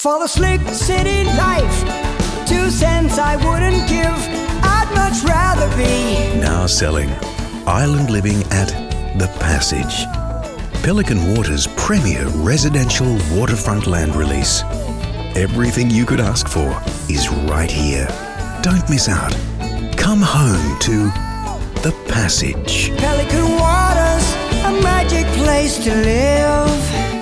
For the slick city life, 2 cents I wouldn't give, I'd much rather be. Now selling island living at The Passage. Pelican Water's premier residential waterfront land release. Everything you could ask for is right here. Don't miss out. Come home to The Passage. Pelican Water's a magic place to live.